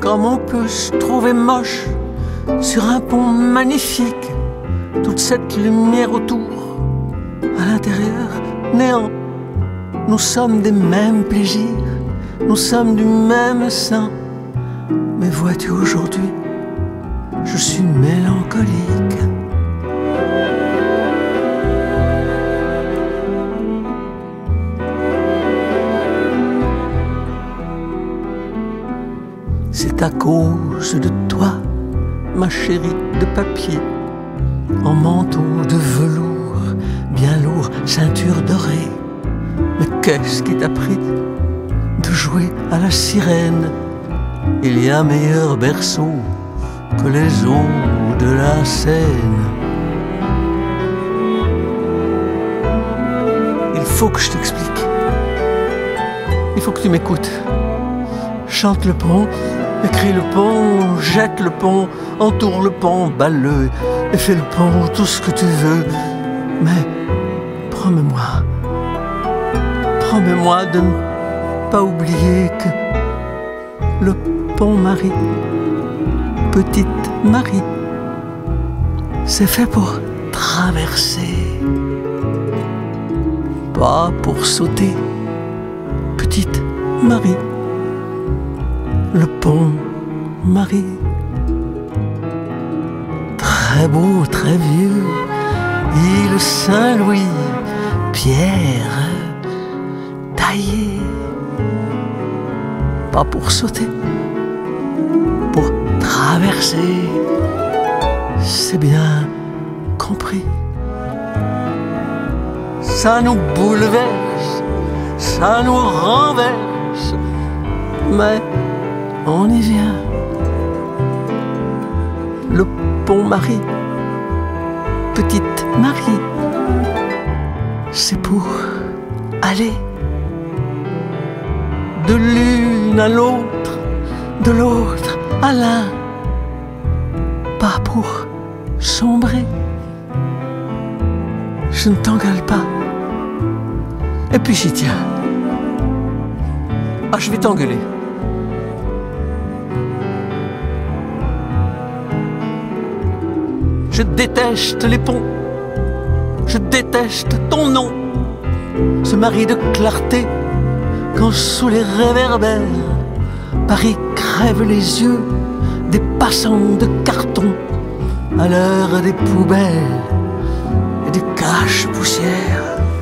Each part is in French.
Comme on peut se trouver moche sur un pont magnifique, toute cette lumière autour, à l'intérieur, néant. Nous sommes des mêmes plaisirs, nous sommes du même sang. Mais vois-tu, aujourd'hui, je suis mélancolique. C'est à cause de toi, ma chérie de papier, en manteau de velours, bien lourd, ceinture dorée. Mais qu'est-ce qui t'a pris de jouer à la sirène? Il y a meilleur berceau que les eaux de la Seine. Il faut que je t'explique. Il faut que tu m'écoutes. Chante le pont, écris le pont, jette le pont, entoure le pont, balle-le et fais le pont, tout ce que tu veux. Mais promets-moi de ne pas oublier que le pont Marie, petite Marie, c'est fait pour traverser, pas pour sauter. Petite Marie, le pont Marie, très beau, très vieux, île Saint-Louis, pierre taillée, pas pour sauter, pour traverser, c'est bien compris. Ça nous bouleverse, ça nous renverse, mais on y vient. Le pont Marie, petite Marie, c'est pour aller de l'une à l'autre, de l'autre à l'un, pas pour sombrer. Je ne t'engueule pas. Et puis j'y tiens. Ah, je vais t'engueuler. Je déteste les ponts. Je déteste ton nom. Ce mari de clarté, quand sous les réverbères, Paris crève les yeux des passants de carton à l'heure des poubelles et des caches-poussières.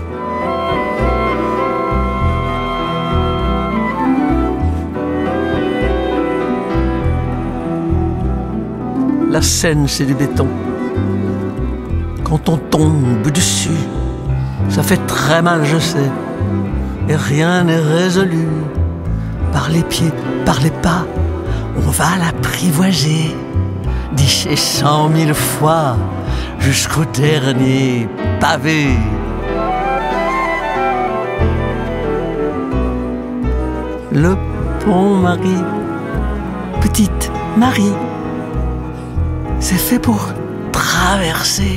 La Seine, c'est du béton. Quand on tombe dessus, ça fait très mal, je sais. Et rien n'est résolu. Par les pieds, par les pas, on va l'apprivoiser, dicher 100 000 fois jusqu'au dernier pavé. Le pont Marie, petite Marie, c'est fait pour traverser,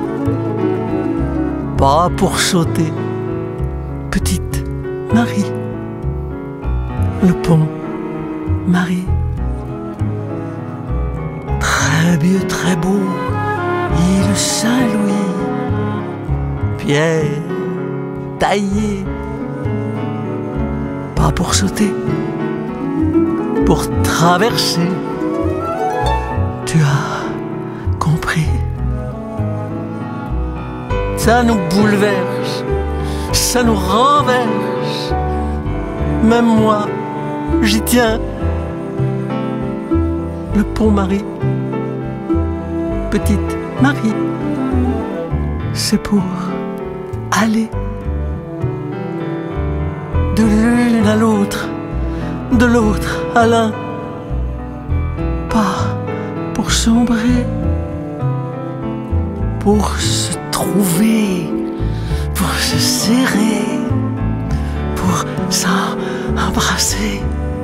pas pour sauter. Petite Marie, le pont Marie, très vieux, très beau, île Saint-Louis, pierre taillée, pas pour sauter, pour traverser. Tu as compris? Ça nous bouleverse, ça nous renverse. Même moi, j'y tiens. Le pont Marie, petite Marie, c'est pour aller de l'une à l'autre, de l'autre à l'un, pas pour sombrer, pour se trouver, pour se serrer, pour s'embrasser.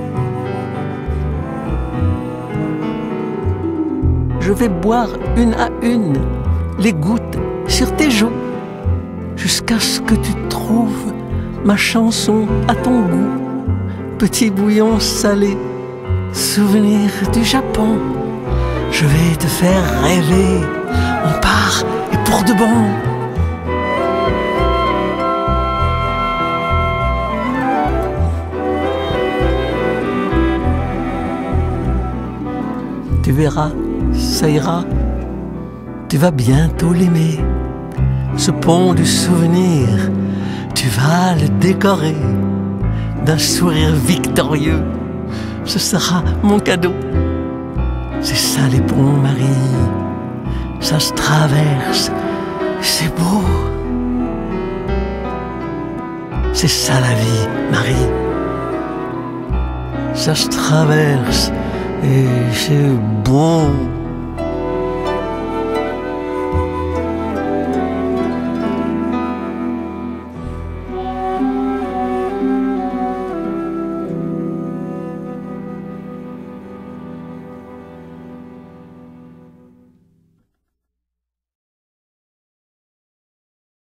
Je vais boire une à une les gouttes sur tes joues, jusqu'à ce que tu trouves ma chanson à ton goût. Petit bouillon salé souvenir du Japon. Je vais te faire rêver, on part et pour de bon. Tu verras, ça ira, tu vas bientôt l'aimer. Ce pont du souvenir, tu vas le décorer d'un sourire victorieux. Ce sera mon cadeau. C'est ça les ponts, Marie, ça se traverse, c'est beau. C'est ça la vie, Marie, ça se traverse et c'est beau.